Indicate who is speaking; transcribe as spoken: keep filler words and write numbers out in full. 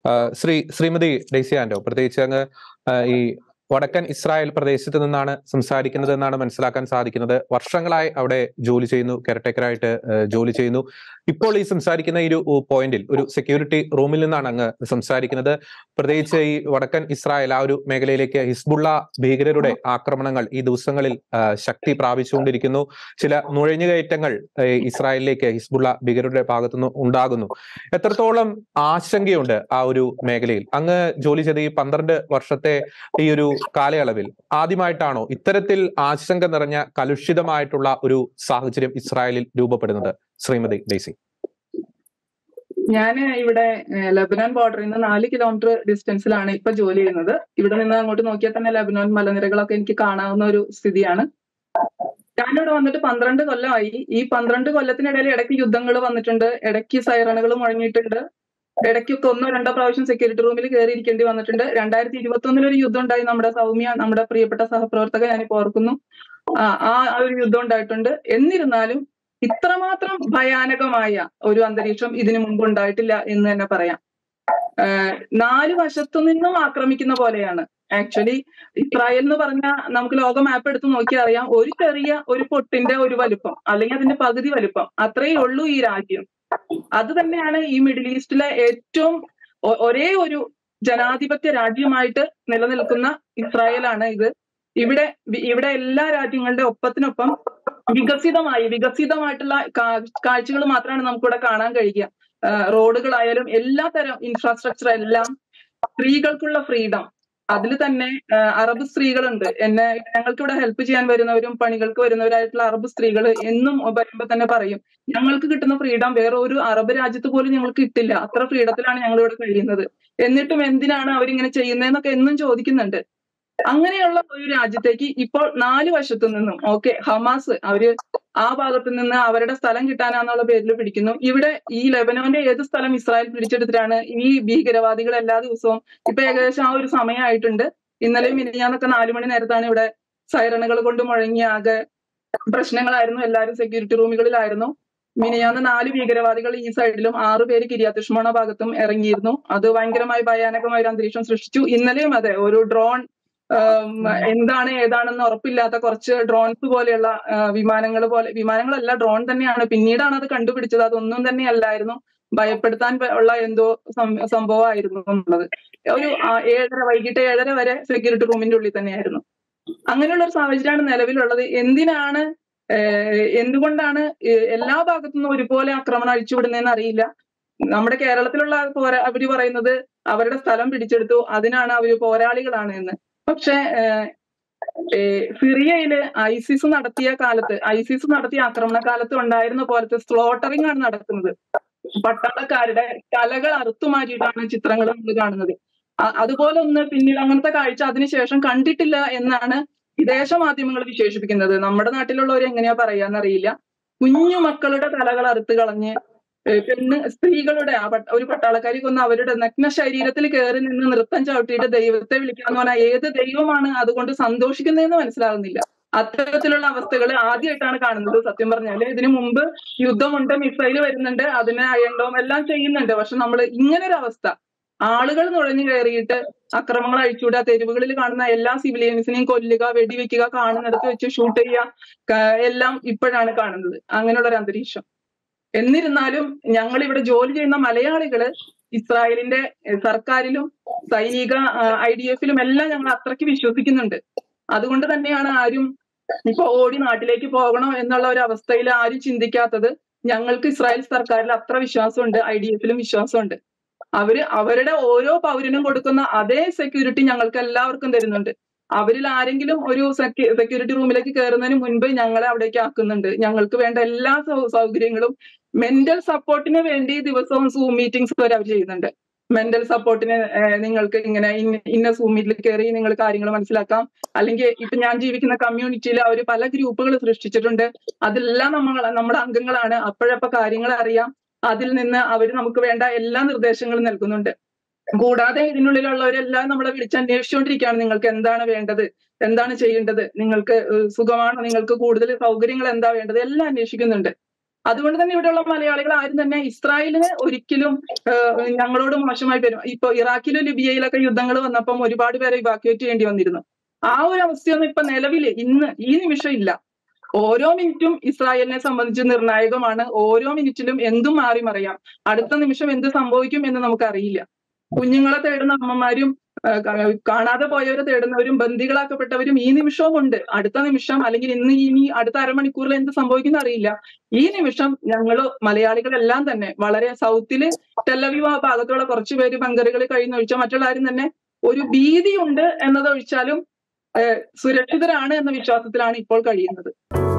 Speaker 1: Shri Shrimati Daisy Anto, പ്രത്യേകിച്ച് അങ്ങ് ഈ വടക്കൻ ഇസ്രായേൽ പ്രദേശത്ത് നിന്നാണ് സംസാരിക്കുന്നത് എന്നാണ് മനസ്സിലാക്കാൻ സാധിക്കുന്നത്. വർഷങ്ങളായി അവിടെ ജോലി ചെയ്യുന്നു, കെയർടേക്കറായിട്ട് ജോലി ചെയ്യുന്നു. ഇപ്പോൾ ഈ സംസാരിക്കുന്ന ഈ ഒരു പോയിന്റിൽ ഒരു സെക്യൂരിറ്റി റൂമിൽ നിന്നാണ് അങ്ങ് സംസാരിക്കുന്നത്. പ്രത്യേകിച്ച് ഈ വടക്കൻ ഇസ്രായേൽ ആ ഒരു മേഖലയിലേക്ക് ഹിസ്ബുള്ള ഭീകരരുടെ ആക്രമണങ്ങൾ ഈ ദിവസങ്ങളിൽ ശക്തി പ്രാപിച്ചുകൊണ്ടിരിക്കുന്നു. ചില നുഴഞ്ഞുകയറ്റങ്ങൾ ഇസ്രായേലിലേക്ക് ഹിസ്ബുള്ള ഭീകരരുടെ ഭാഗത്തുനിന്ന് ഉണ്ടാകുന്നു. എത്രത്തോളം ആശങ്കയുണ്ട് ആ ഒരു മേഖലയിൽ? അങ്ങ് ജോലി ചെയ്ത ഈ പന്ത്രണ്ട് വർഷത്തെ ഈ ഒരു കാലയളവിൽ ആദ്യമായിട്ടാണോ ഇത്തരത്തിൽ ആശങ്ക നിറഞ്ഞ കലുഷിതമായിട്ടുള്ള ഒരു സാഹചര്യം ഇസ്രായേലിൽ രൂപപ്പെടുന്നത്? ശ്രീമതി ഡെയ്സി.
Speaker 2: ഞാൻ ഇവിടെ ലബനാൻ ബോർഡറിൽ നിന്ന് നാല് കിലോമീറ്റർ ഡിസ്റ്റൻസിലാണ് ഇപ്പൊ ജോലി ചെയ്യുന്നത്. ഇവിടെ നിന്ന് അങ്ങോട്ട് നോക്കിയാൽ തന്നെ ലബനാൻ മലനിരകളൊക്കെ എനിക്ക് കാണാവുന്ന ഒരു സ്ഥിതിയാണ്. ഞാനിവിടെ വന്നിട്ട് പന്ത്രണ്ട് കൊല്ലമായി. ഈ പന്ത്രണ്ട് കൊല്ലത്തിനിടയിൽ ഇടയ്ക്ക് യുദ്ധങ്ങൾ വന്നിട്ടുണ്ട്, ഇടയ്ക്ക് സൈറണുകൾ മുഴങ്ങിയിട്ടുണ്ട്, ഇടയ്ക്കൊക്കെ ഒന്നോ രണ്ടോ പ്രാവശ്യം സെക്യൂരിറ്റി റൂമിൽ കയറിയിരിക്കേണ്ടി വന്നിട്ടുണ്ട്. രണ്ടായിരത്തി ഇരുപത്തി ഒന്നിൽ ഒരു യുദ്ധം ഉണ്ടായി. നമ്മുടെ സൗമ്യ, നമ്മുടെ പ്രിയപ്പെട്ട സഹപ്രവർത്തക, ഞാനിപ്പോ ഓർക്കുന്നു, ആ ആ ഒരു യുദ്ധം ഉണ്ടായിട്ടുണ്ട്. എന്നിരുന്നാലും ഇത്രമാത്രം ഭയാനകമായ ഒരു അന്തരീക്ഷം ഇതിനു മുമ്പ് ഉണ്ടായിട്ടില്ല എന്ന് തന്നെ പറയാം. നാല് വശത്തു നിന്നും ആക്രമിക്കുന്ന പോലെയാണ്. ആക്ച്വലി ഇസ്രായേൽ എന്ന് പറഞ്ഞാൽ നമുക്ക് ലോക മാപ്പ് എടുത്ത് നോക്കിയാൽ അറിയാം, ഒരു ചെറിയ ഒരു പൊട്ടിന്റെ ഒരു വലുപ്പം അല്ലെങ്കിൽ അതിന്റെ പകുതി വലുപ്പം, അത്രയേ ഉള്ളൂ ഈ രാജ്യം. അത് തന്നെയാണ് ഈ മിഡിൽ ഈസ്റ്റിലെ ഏറ്റവും ഒരേ ഒരു ജനാധിപത്യ രാജ്യമായിട്ട് നിലനിൽക്കുന്ന ഇസ്രായേലാണ് ഇത്. ഇവിടെ ഇവിടെ എല്ലാ രാജ്യങ്ങളുടെ ഒപ്പത്തിനൊപ്പം വികസിതമായി വികസിതമായിട്ടുള്ള കാഴ്ചകൾ മാത്രമാണ് നമുക്കിവിടെ കാണാൻ കഴിയുക. റോഡുകളായാലും എല്ലാ തരം ഇൻഫ്രാസ്ട്രക്ചർ എല്ലാം, സ്ത്രീകൾക്കുള്ള ഫ്രീഡം, അതിൽ തന്നെ അറബ് സ്ത്രീകളുണ്ട്. എന്നെ ഞങ്ങൾക്ക് ഇവിടെ ഹെൽപ്പ് ചെയ്യാൻ വരുന്നവരും പണികൾക്ക് വരുന്നവരായിട്ടുള്ള അറബ് സ്ത്രീകൾ എന്നും വരുമ്പോ തന്നെ പറയും, ഞങ്ങൾക്ക് കിട്ടുന്ന ഫ്രീഡം വേറെ ഒരു അറബ് രാജ്യത്ത് പോലും ഞങ്ങൾക്ക് കിട്ടില്ല, അത്ര ഫ്രീഡത്തിലാണ് ഞങ്ങൾ ഇവിടെ കഴിയുന്നത്, എന്നിട്ടും എന്തിനാണ് അവരിങ്ങനെ ചെയ്യുന്നതെന്നൊക്കെ എന്നും ചോദിക്കുന്നുണ്ട്. അങ്ങനെയുള്ള ഒരു രാജ്യത്തേക്ക് ഇപ്പോൾ നാല് വശത്തു നിന്നും ഓക്കെ ഹമാസ് അവര് ആ ഭാഗത്തു നിന്ന് അവരുടെ സ്ഥലം കിട്ടാനാന്നുള്ള പേരിൽ പിടിക്കുന്നു. ഇവിടെ ഈ ലെബനോന്റെ ഏത് സ്ഥലം ഇസ്രായേൽ പിടിച്ചെടുത്തിട്ടാണ് ഈ ഭീകരവാദികൾ എല്ലാ ദിവസവും, ഇപ്പൊ ഏകദേശം ആ ഒരു സമയമായിട്ടുണ്ട്. ഇന്നലെയും മിനിഞ്ഞാന്നൊക്കെ നാലു മണി നേരത്താണ് ഇവിടെ സൈറണുകൾ കൊണ്ട് മുഴങ്ങി ആകെ പ്രശ്നങ്ങളായിരുന്നു. എല്ലാവരും സെക്യൂരിറ്റി റൂമുകളിലായിരുന്നു. മിനിഞ്ഞാന്ന് നാല് ഭീകരവാദികൾ ഈ സൈഡിലും ആറു പേര് കിരിയാത്തുഷ്മോണ ഭാഗത്തും ഇറങ്ങിയിരുന്നു. അത് ഭയങ്കരമായി ഭയാനകമായ ഒരു അന്തരീക്ഷം സൃഷ്ടിച്ചു. ഇന്നലെയും അതെ, ഒരു ഡ്രോൺ എന്താണ് ഏതാണെന്ന് ഉറപ്പില്ലാത്ത കുറച്ച് ഡ്രോൺസ് പോലെയുള്ള വിമാനങ്ങൾ പോലെ, വിമാനങ്ങളല്ല ഡ്രോൺ തന്നെയാണ്, പിന്നീടാണ് അത് കണ്ടുപിടിച്ചത്, അതൊന്നും തന്നെ അല്ലായിരുന്നു, ഭയപ്പെടുത്താൻ ഉള്ള എന്തോ സംഭവമായിരുന്നു എന്നുള്ളത്. ഒരു ഏഴര വൈകിട്ട് ഏഴര വരെ സെക്യൂരിറ്റി റൂമിന്റെ ഉള്ളിൽ തന്നെയായിരുന്നു. അങ്ങനെയുള്ള ഒരു സാഹചര്യമാണ് നിലവിലുള്ളത്. എന്തിനാണ് എന്തുകൊണ്ടാണ് എല്ലാ ഭാഗത്തുനിന്നും ഒരുപോലെ ആക്രമണം അഴിച്ചുവിടുന്നതെന്ന് അറിയില്ല. നമ്മുടെ കേരളത്തിലുള്ള പോരാ അവര് പറയുന്നത് അവരുടെ സ്ഥലം പിടിച്ചെടുത്തു, അതിനാണ് അവര് പോരാളികളാണ് എന്ന്. പക്ഷെ സിറിയയില് ഐസിസ് നടത്തിയ കാലത്ത്, ഐസിസ് നടത്തിയ ആക്രമണ കാലത്ത് ഉണ്ടായിരുന്ന പോലത്തെ സ്ലോട്ടറിംഗ് ആണ് നടക്കുന്നത്. പട്ടാളക്കാരുടെ തലകൾ അറുത്തുമാറ്റിയിട്ടാണ് ചിത്രങ്ങൾ നമ്മൾ കാണുന്നത്. അതുപോലെ ഒന്ന് പിന്നീട് അങ്ങനത്തെ കാഴ്ച അതിനുശേഷം കണ്ടിട്ടില്ല എന്നാണ് വിദേശ മാധ്യമങ്ങൾ വിശേഷിപ്പിക്കുന്നത്. നമ്മുടെ നാട്ടിലുള്ളവർ എങ്ങനെയാ പറയാന്നറിയില്ല. കുഞ്ഞു മക്കളുടെ തലകൾ അറുത്ത് കളഞ്ഞ് പെണ്ണ് സ്ത്രീകളുടെ ആ ഒരു പട്ടാളക്കാരി കൊന്ന് അവരുടെ നഗ്ന ശരീരത്തിൽ കയറി നിന്ന് നൃത്തം ചവിട്ടിയിട്ട് ദൈവത്തെ വിളിക്കാന്ന് പറഞ്ഞാൽ ഏത് ദൈവമാണ് അതുകൊണ്ട് സന്തോഷിക്കുന്നതെന്ന് മനസ്സിലാകുന്നില്ല. അത്തരത്തിലുള്ള അവസ്ഥകൾ ആദ്യമായിട്ടാണ് കാണുന്നത്. സത്യം പറഞ്ഞാല് ഇതിനു മുമ്പ് യുദ്ധമുണ്ട്, മിസൈല് വരുന്നുണ്ട്, അതിനെ അയണ്ടോം എല്ലാം ചെയ്യുന്നുണ്ട്. പക്ഷെ നമ്മൾ ഇങ്ങനൊരു അവസ്ഥ, ആളുകൾ നുഴഞ്ഞു കയറിയിട്ട് അക്രമങ്ങൾ അഴിച്ചുവിടുക, തെരുവുകളിൽ കാണുന്ന എല്ലാ സിവിലിയൻസിനെയും കൊല്ലുക, വെടിവെക്കുക, കാണുന്നിടത്ത് വെച്ച് ഷൂട്ട് ചെയ്യുക, എല്ലാം ഇപ്പോഴാണ് കാണുന്നത്. അങ്ങനെയുള്ള ഒരു അന്തരീക്ഷം. എന്നിരുന്നാലും ഞങ്ങൾ ഇവിടെ ജോലി ചെയ്യുന്ന മലയാളികള് ഇസ്രായേലിന്റെ സർക്കാരിലും സൈനിക ഐ ഡി എഫിലും എല്ലാം ഞങ്ങൾ അത്രയ്ക്ക് വിശ്വസിക്കുന്നുണ്ട്. അതുകൊണ്ട് തന്നെയാണ് ആരും ഇപ്പൊ ഓടി നാട്ടിലേക്ക് പോകണോ എന്നുള്ള ഒരു അവസ്ഥയിൽ ആരും ചിന്തിക്കാത്തത്. ഞങ്ങൾക്ക് ഇസ്രായേൽ സർക്കാരിൽ അത്ര വിശ്വാസമുണ്ട്, ഐ ഡി എഫിലും വിശ്വാസമുണ്ട്. അവര് അവരുടെ ഓരോ പൗരനും കൊടുക്കുന്ന അതേ സെക്യൂരിറ്റി ഞങ്ങൾക്ക് എല്ലാവർക്കും തരുന്നുണ്ട്. അവരിൽ ആരെങ്കിലും ഒരു സെക്യൂരിറ്റി റൂമിലേക്ക് കയറുന്നതിന് മുൻപ് ഞങ്ങളെ അവിടേക്ക് ആക്കുന്നുണ്ട്. ഞങ്ങൾക്ക് വേണ്ട എല്ലാ സൗകര്യങ്ങളും, മെന്റൽ സപ്പോർട്ടിന് വേണ്ടി ദിവസവും സൂം മീറ്റിംഗ്സ് വരെ അവർ ചെയ്യുന്നുണ്ട്. മെന്റൽ സപ്പോർട്ടിന് നിങ്ങൾക്ക് ഇങ്ങനെ ഇന്ന സൂം മീറ്റിൽ കയറി നിങ്ങൾ കാര്യങ്ങൾ മനസ്സിലാക്കാം. അല്ലെങ്കിൽ ഇപ്പൊ ഞാൻ ജീവിക്കുന്ന കമ്മ്യൂണിറ്റിയിൽ അവർ പല ഗ്രൂപ്പുകൾ സൃഷ്ടിച്ചിട്ടുണ്ട്. അതെല്ലാം നമ്മൾ നമ്മുടെ അംഗങ്ങളാണ്. അപ്പോഴപ്പോ കാര്യങ്ങൾ അറിയാം. അതിൽ നിന്ന് അവർ നമുക്ക് വേണ്ട എല്ലാ നിർദ്ദേശങ്ങളും നൽകുന്നുണ്ട്. കൂടാതെ ഇതിനുള്ളിലുള്ളവരെല്ലാം നമ്മളെ വിളിച്ചന്വേഷിച്ചുകൊണ്ടിരിക്കുകയാണ്, നിങ്ങൾക്ക് എന്താണ് വേണ്ടത്, എന്താണ് ചെയ്യേണ്ടത്, നിങ്ങൾക്ക് സുഖമാണോ, നിങ്ങൾക്ക് കൂടുതൽ സൗകര്യങ്ങൾ എന്താ വേണ്ടത്, എല്ലാം അന്വേഷിക്കുന്നുണ്ട്. അതുകൊണ്ട് തന്നെ ഇവിടെയുള്ള മലയാളികൾ ആരും തന്നെ ഇസ്രായേലിന് ഒരിക്കലും ഞങ്ങളോട് മോശമായി പെരും. ഇപ്പൊ ഇറാഖിലും ലിബിയയിലൊക്കെ യുദ്ധങ്ങൾ വന്നപ്പം ഒരുപാട് പേരെ ഇവാക്യുവേറ്റ് ചെയ്യേണ്ടി വന്നിരുന്നു. ആ ഒരു അവസ്ഥയൊന്നും ഇപ്പൊ നിലവില് ഇന്ന് ഈ നിമിഷം ഇല്ല. ഓരോ മിനിറ്റും ഇസ്രായേലിനെ സംബന്ധിച്ച് നിർണായകമാണ്. ഓരോ മിനിറ്റിലും എന്തും മാറി മറിയാം. അടുത്ത നിമിഷം എന്ത് സംഭവിക്കും എന്ന് നമുക്കറിയില്ല. കുഞ്ഞുങ്ങളെ തേടുന്ന അമ്മമാരും കാണാതെ പോയവരെ തേടുന്നവരും ബന്ദികളാക്കപ്പെട്ടവരും ഈ നിമിഷവും ഉണ്ട്. അടുത്ത നിമിഷം അല്ലെങ്കിൽ ഇന്ന് ഇനി അടുത്ത അരമണിക്കൂറിൽ എന്ത് സംഭവിക്കുന്ന അറിയില്ല. ഈ നിമിഷം ഞങ്ങൾ മലയാളികളെല്ലാം തന്നെ വളരെ സൗത്തില് ടെലവീവ് ആ ഭാഗത്തുള്ള കുറച്ചു പേര് ബങ്കറുകളിൽ കഴിയുന്നൊഴിച്ചാൽ മറ്റുള്ള ആരും തന്നെ ഒരു ഭീതിയുണ്ട് എന്നതൊഴിച്ചാലും സുരക്ഷിതരാണ് എന്ന വിശ്വാസത്തിലാണ് ഇപ്പോൾ കഴിയുന്നത്.